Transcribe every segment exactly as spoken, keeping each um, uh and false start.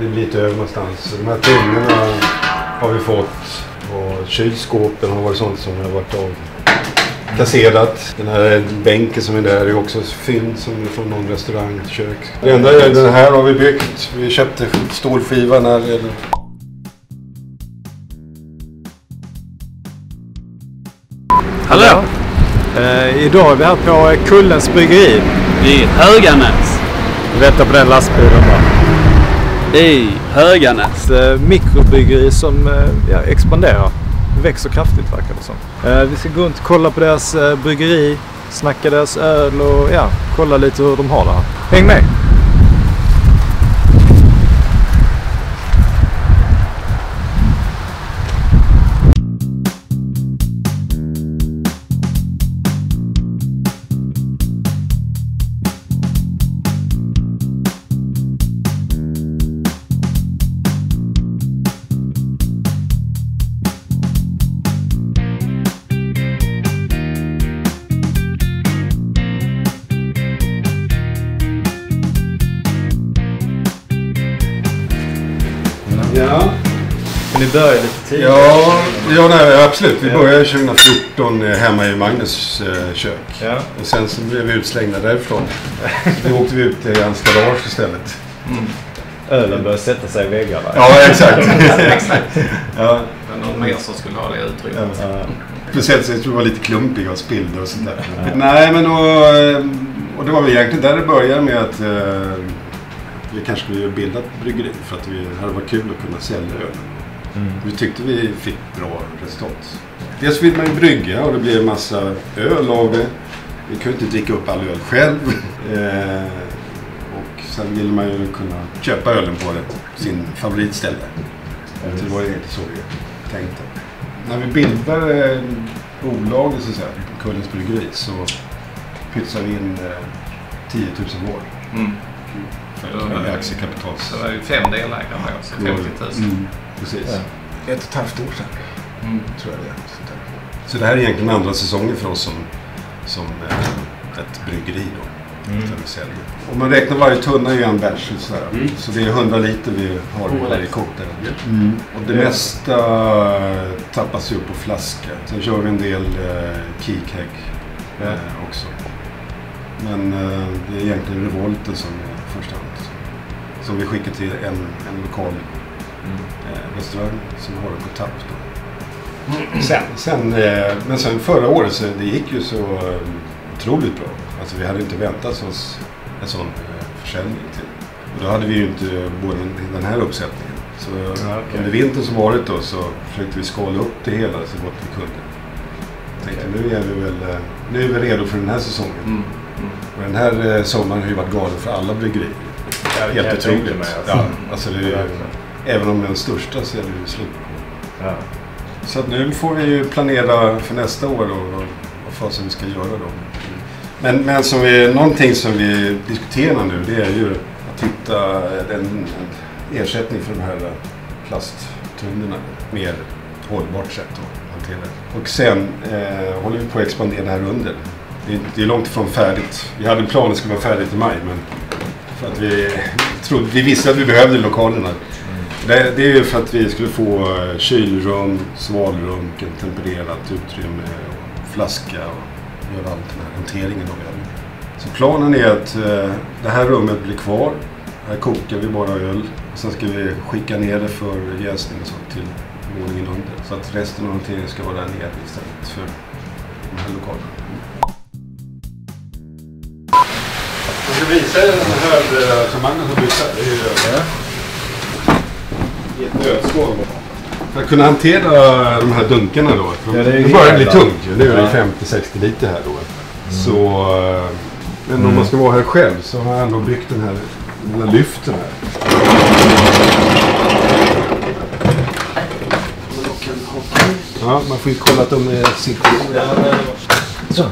det blir lite över någonstans. De här tunnorna har vi fått och kylskåpen har varit sånt som har varit av kasserat. Den här bänken som är där är också fynd som är från någon restaurang, kök. Det enda är den här har vi byggt. Vi köpte stålskivan här. Hallå! Eh, idag är vi här på Kullens bryggeri. I Höganäs. Vänta på den lastbilen där. I Höganäs. Eh, mikrobryggeri som eh, ja, expanderar. Det växer kraftigt verkar det som. Eh, vi ska gå runt och kolla på deras eh, bryggeri, snacka deras öl och ja, kolla lite hur de har det här. Häng med! Ja. Men ni började lite tidigare. Ja, ja nej, absolut. Vi började tjugohundrafjorton hemma i Magnus eh, kök. Ja. Och sen så blev vi utslängda därifrån. Vi åkte vi ut till hans garage istället. Mm. Ölen började sätta sig i väggarna. Ja, exakt. exakt. Ja. Men någon mer som skulle ha det utrymmet. Ja. Speciellt så jag tror det var lite klumpiga och spillde och sånt där. Ja. Nej, men och, och det var väl egentligen där det började med att eh, vi kanske skulle bilda ett bryggeri för att vi hade varit kul att kunna sälja öl. Mm. Vi tyckte vi fick bra resultat. Dels vill man ju brygga och det blir en massa öl av det. Vi kunde inte dricka upp all öl själv. eh, och sen vill man ju kunna köpa ölen på det, sin favoritställe. Mm. Det var ju inte så vi tänkte. När vi bildade bolaget så att säga, Kullens bryggeri, så pytsade vi in eh, tio tusen var. Mm. Med aktiekapital. Så det var ju fem delägare här, så femtio tusen. Mm, precis. Ja. Ett och ett halvt år sedan. Mm. Tror jag det är. Så det här är egentligen andra säsongen för oss som, som eh, ett bryggeri då. Mm. Om man räknar varje tunna i en batch så, mm. så det är hundra liter vi har i varje koktel. Mm. Och det mesta tappas ju upp på flaska. Sen kör vi en del eh, keycake eh, mm. också. Men eh, det är egentligen Revolten som är första hand. Som vi skickar till en, en lokal mm. eh, restaurang som har det på tapp då. Mm. Sen, sen, eh, men sen förra året så det gick ju så eh, otroligt bra. Alltså vi hade inte väntat oss en sån eh, försäljning till. Och då hade vi ju inte både den här uppsättningen. Så ja, okay. Under vintern som varit då så försökte vi skala upp det hela så gott vi kunde. Jag tänkte okay. nu är vi väl eh, nu är vi redo för den här säsongen. Mm. Mm. Och den här eh, sommaren har ju varit galen för alla bryggerier. Ja, helt otroligt. Alltså. Ja, alltså det är, även om den största så är det ju slut. Ja. Så att nu får vi ju planera för nästa år och vad fasen vi ska göra då. Men, men som vi, någonting som vi diskuterar nu det är ju att hitta en, en ersättning för de här plasttunnorna. Mer hållbart sätt att hantera det. Och sen eh, håller vi på att expandera här under. Det är, det är långt ifrån färdigt. Vi hade en plan att det skulle vara färdigt i maj men för att vi, trodde, vi visste att vi behövde lokalerna. Mm. Det, det är ju för att vi skulle få kylrum, svalrum, tempererat utrymme och flaska och göra allt den här hanteringen av öl. Så planen är att eh, det här rummet blir kvar. Här kokar vi bara öl. Och sen ska vi skicka ner det för jäsning och sånt till våningen under. Så att resten av hanteringen ska vara där nere istället för de här lokalerna. Jag ska visa er den här som Magnus har byggt här. Det är ju i ett nötskål. För att kunna hantera de här dunkarna då. Ja, det, det börjar bli tungt ju. Nu är det femtio till sextio liter här då. Mm. Så, men mm. om man ska vara här själv så har jag ändå byggt den här, den här lyften här. Ja, man får ju kolla att de är sitter. Så.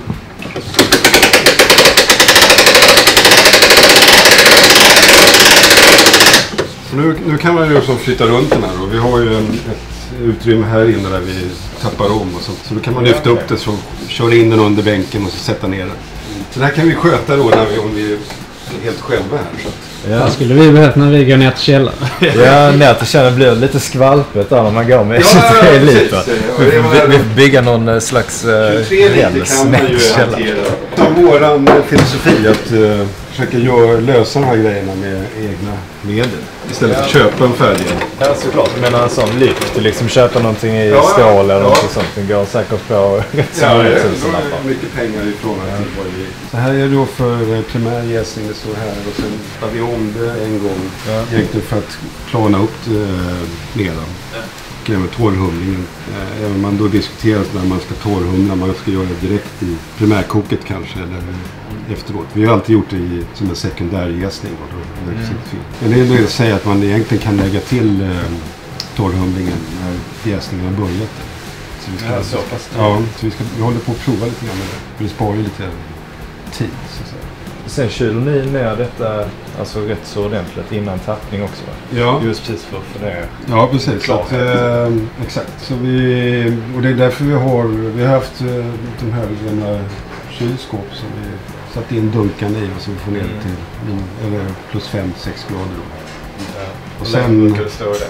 Nu, nu kan man ju flytta runt den här och vi har ju en, ett utrymme här inne där vi tappar om och sånt. Så då kan man lyfta upp det så köra in den under bänken och så sätta ner den. Så det här kan vi sköta då när vi, om vi är helt själva här. Så att Ja. Vad skulle vi behövt när vi går ner till källaren? Ja, ner till källaren blir det lite skvalpet där när man går med ja, tjugotre liter. Ja, vi får bygga någon slags uh, räls ner till källaren. Det är våran filosofi att uh, försöka göra, lösa de här grejerna med egna medel. Istället för att köpa en färdig. Ja, såklart. Jag menar en sån lyft. Liksom köpa någonting i ja, stål eller ja. något sånt. Det går säkert på rätt så ja, mycket det tusen lappar. är mycket pengar ifrån ja. Till vad vi... Så här är det då för primär jäsning. Det står här och sen tar vi om det en gång. Ja. Egentligen för att plana upp det mera. Ja. Kräver torrhumlingen. Även om man då diskuterar när man ska torrhumla. Man ska göra det direkt i primärkoket kanske. Eller efteråt. Vi har alltid gjort det i, som en sekundär jäsning. Mm. Men det är det att säga att man egentligen kan lägga till eh, torrhumlingen när jäsningen har börjat. Så vi, ska, ja, så fast, ja, så vi, ska, vi håller på att prova lite grann med det. För det sparar ju lite tid. Så att säga. Sen kyler ni ner detta alltså rätt så ordentligt innan tappning också, va? Ja. Just precis för, för det. Ja, precis. Så att, eh, exakt. Så vi, och det är därför vi har, vi har haft eh, de här gamla kylskåp som vi satt in dunkan i och så får ner det till min, eller plus fem sex grader. Ja. Och sen brukar det stå i det?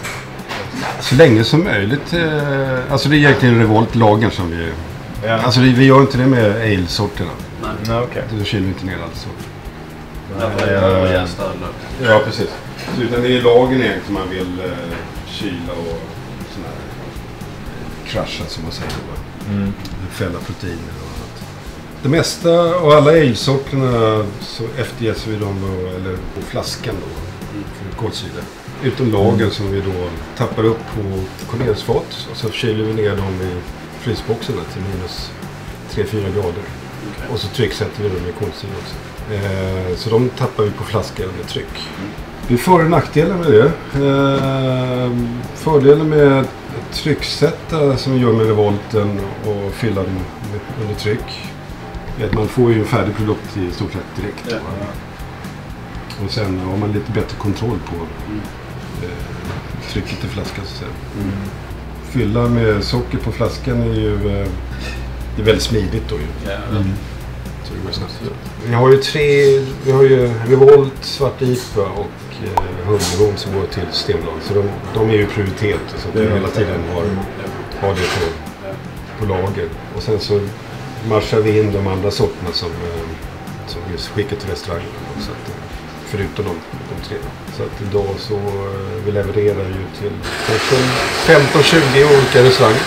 Så länge som möjligt. Eh, alltså det är egentligen revoltlagen som vi... Ja. Alltså vi, vi gör inte det med ale-sorterna. Nej. Nej, okej. Okay. Då kyler vi inte ner allt så. Ja, det är ja, precis. Så utan det är lagen egentligen man vill eh, kyla och sån här krascha som man säger. Mm. Fälla proteiner och annat. Det mesta och alla ale-sorterna så eftergäser vi dem och, eller på flaskan då. För kolsyra. Utom lagen mm. som vi då tappar upp på kondensfat och så kyler vi ner dem i frysboxarna till minus tre fyra grader. Okay. Och så trycksätter vi dem med kolsyra också. Eh, så de tappar vi på flaskan med tryck. Mm. Det är för- och nackdelar med det. Eh, fördelen med att trycksätta som vi gör med revolten och fylla den under tryck är att man får ju en färdig produkt i stort sett direkt. Ja. Och sen har man lite bättre kontroll på mm. eh, trycket i flaskan. Så mm. Fylla med socker på flaskan är ju eh, det är väldigt smidigt då ju. Ja. Mm. Så det går snabbt. Vi har ju tre, vi har ju Revolt, Svart I P A och eh, Humlerom som går till Systembolaget. Så de, de är ju prioritet så att vi hela tiden har, har det på, på lager. Och sen så marschar vi in de andra sorterna som, eh, som vi skickar till restaurangen. Så att, förutom de, de tre. Så att idag så eh, vi levererar ju till femton tjugo olika restauranger.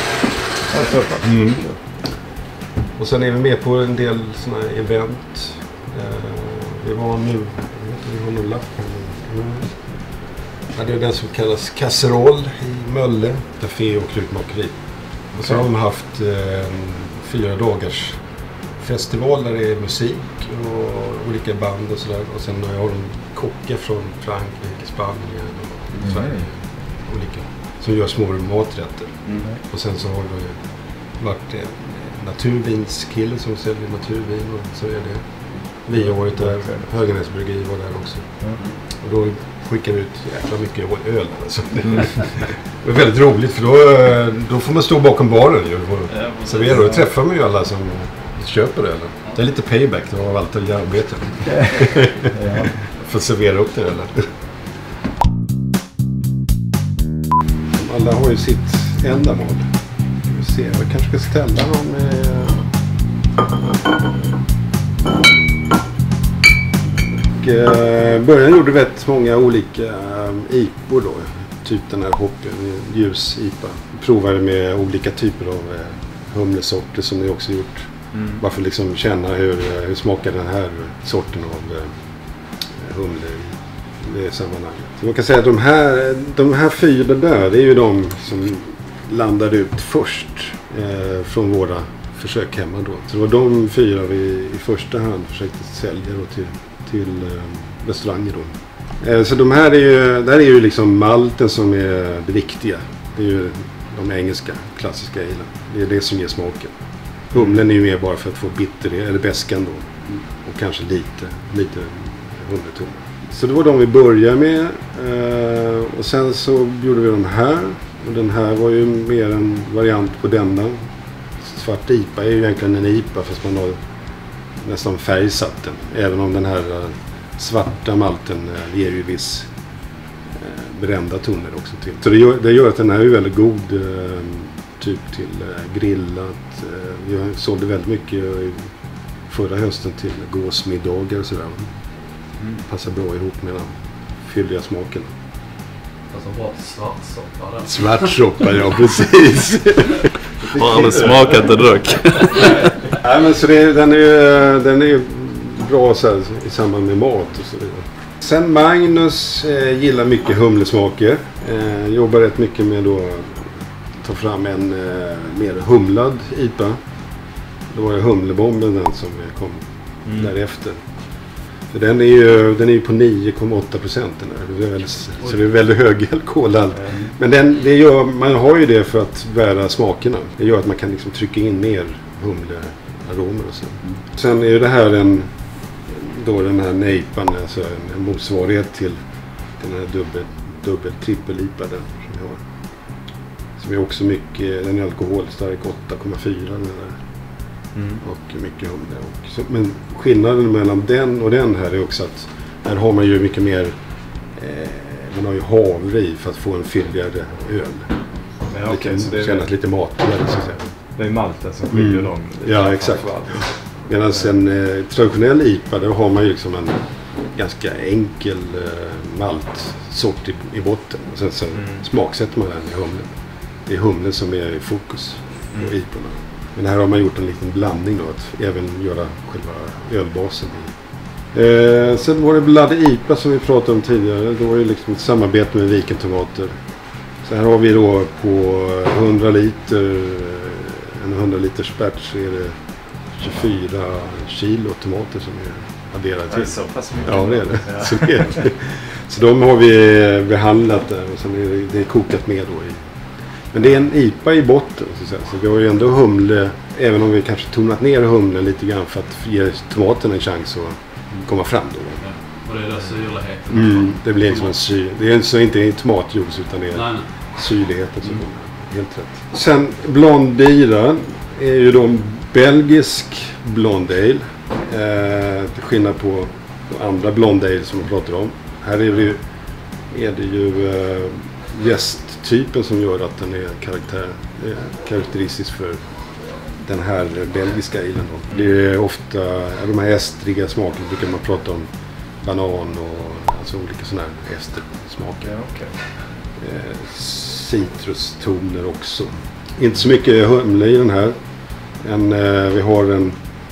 Mm. Och sen är vi med på en del såna här event. Eh, vi var nu, jag vet inte, vi har någon lapp här. Mm. Ja, det är den som kallas Kasseroll i Mölle, café och krukmakeri. Och så har de haft eh, fyra dagars festival där det är musik och olika band och sådär. Och sen har de kockar från Frankrike, Spanien och Sverige. Mm. Olika. Som gör små maträtter. Mm. Och sen så har det varit en naturvinskille som säljer naturvin och så är det. Vi har varit där, Höganäs bryggeri var där också. Mm. Och då skickar vi ut jävla mycket öl. Alltså. Mm. Det är väldigt roligt för då, då får man stå bakom baren ju och ja, servera. Då träffar man ju alla som köper det. Eller? Det är lite payback, det var allt det arbete. Ja. För att servera upp det eller? Alla har ju sitt ändamål. Vi ser, jag kanske ska ställa dem med... Och, eh, början gjorde vi rätt många olika eh, I P O då. Typ den här hoppen, ljus I P A. Provade med olika typer av eh, humlesorter som ni också gjort. Mm. Bara för att liksom känna hur, hur smakar den här sorten av eh, humle i det sammanhanget. Så man kan säga att de här, de här fyra där, det är ju de som landade ut först eh, från våra försök hemma då. Så det var de fyra vi i första hand försökte sälja då till, till eh, restauranger då. Eh, så de här är ju, där är ju liksom malten som är det viktiga. Det är ju de engelska klassiska alen. Det är det som ger smaken. Humlen är ju mer bara för att få bitter eller bäskan då. Och kanske lite, lite humleton. Så det var de vi började med. Eh, och sen så gjorde vi de här. Och den här var ju mer en variant på denna. Svart I P A är ju egentligen en I P A fast man har nästan färgsatt den. Även om den här svarta malten eh, ger ju viss eh, brända toner också till. Så det gör, det gör att den här är väldigt god eh, typ till eh, grillat. Eh, jag sålde väldigt mycket eh, förra hösten till gåsmiddagar och sådär. Mm. Passar bra ihop med den fylliga smaken. Alltså bra svartsoppa där. Svartsoppa, ja precis. Har aldrig smakat och druck. Nej, men så det, den är den är bra så här, i samband med mat och så vidare. Sen Magnus eh, gillar mycket humlesmaker. Eh, jobbar rätt mycket med då ta fram en eh, mer humlad I P A. Då var det humlebomben den som kom mm. därefter. För den är ju den är ju på nio komma åtta procent det är väldigt, så det är väldigt hög alkoholhalt. Mm. Men den, det gör, man har ju det för att bära smakerna. Det gör att man kan liksom trycka in mer humlearomer och så. Mm. Sen är ju det här en då den här nejpan, alltså en, en motsvarighet till den här dubbel, dubbel trippel I P A den som vi har. Som är också mycket, den är alkoholstark åtta komma fyra den där. Mm. Och mycket humle. Och så, men skillnaden mellan den och den här är också att här har man ju mycket mer eh, man har ju havre I för att få en fylligare öl. Ja, det okay, kan så det kännas är, lite matigare så att säga. Det är malten som skiljer mm. dem. Ja, exakt. Medan en eh, traditionell I P A där har man ju liksom en ganska enkel eh, maltsort i, i botten. Och sen så mm. smaksätter man den i humlen. Det är humlen som är i fokus på mm. I P A. Men här har man gjort en liten blandning då, att även göra själva ölbasen i. Eh, sen var det Blood I P A som vi pratade om tidigare. Det var ju liksom ett samarbete med Vikentomater. Så här har vi då på hundra liter, en hundra liters batch så är det tjugofyra kilo tomater som är adderade till. Det är så pass mycket. Ja, det är det. Ja. Så, det är det. Så de har vi behandlat där och sen är det, det är kokat med då i. Men det är en I P A i botten så, så, så vi har ju ändå humle, även om vi kanske tonat ner humlen lite grann för att ge tomaten en chans att komma fram då. Ja. Och det är där syrligheten. Mm, det blir liksom en syr. Det är så inte tomatjuice utan det är nej, nej. Syrligheten som mm. helt rätt. Sen blond bira är ju då belgisk blond ale. Eh, till skillnad på andra blond ale som vi pratar om. Här är det ju, är det ju eh, gästtypen som gör att den är karaktär, är karaktäristisk för den här belgiska alen då. Det är ofta de här estriga smakerna brukar man prata om banan och alltså olika sådana här estersmaker. Ja, okay. eh, citrustoner också. Inte så mycket humle i den här. En, eh, vi har en,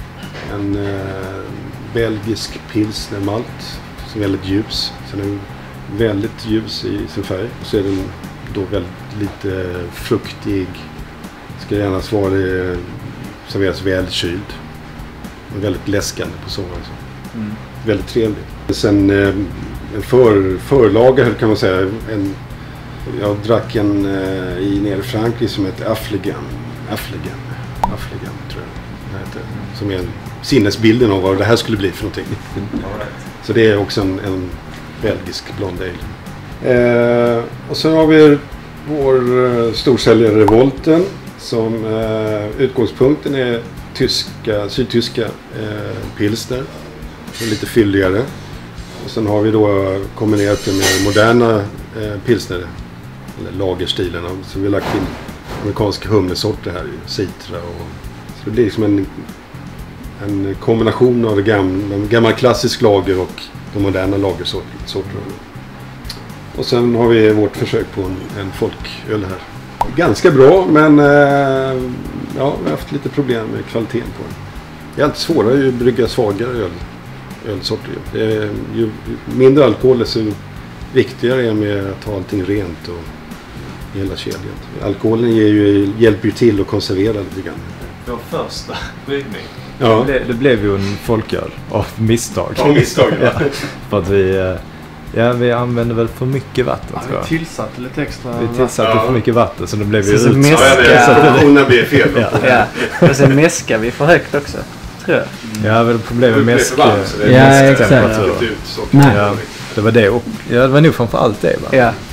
en eh, belgisk pilsnermalt som är väldigt ljus. Så den är väldigt ljus i sin färg. Och så är den då väldigt lite fruktig. Ska gärna svara serveras välkyld. Och väldigt läskande på sommaren. Mm. Väldigt trevlig. Sen eh, en för, förlager kan man säga. En, jag drack en eh, i nere i Frankrike som heter Affligan. Affligan. Affligan tror jag det heter. Som är en sinnesbilden av vad det här skulle bli för någonting. Mm. Så det är också en, en belgisk blond ale. Eh, och sen har vi vår eh, storsäljare Revolten som eh, utgångspunkten är tyska, sydtyska eh, pilsner. Lite fylligare. Och sen har vi då kombinerat det med moderna eh, pilsner eller lagerstilarna. Så vi har lagt in amerikanska humlesorter här i citra och så det blir liksom en, en kombination av det gamla, gamla klassisk lager och de moderna lagersorterna. Och sen har vi vårt försök på en, en folköl här. Ganska bra, men eh, ja, vi har haft lite problem med kvaliteten på den. Det är alltid svårare att brygga svagare öl, ölsorter. Det är, ju mindre alkohol är så viktigare är med att ha allting rent och hela kedjan. Alkoholen ger ju, hjälper ju till att konservera lite grann. Vår första bryggning. Ja. Det, det blev ju en folköl av misstag. Av misstag, ja. Ja. För att vi, ja, vi använde väl för mycket vatten, ja, tror jag. Vi tillsatte lite extra Vi tillsatte ja. för mycket vatten så det blev ju så ut. mäska. Ja, det är proportionerna blir fel. Ja, ja. Men sen mäskar vi för högt också, tror jag. Mm. Ja, väl problem med mäsk. Ja, exakt. Ja, det var det. Och, ja, det var nog framför allt det, va? Ja.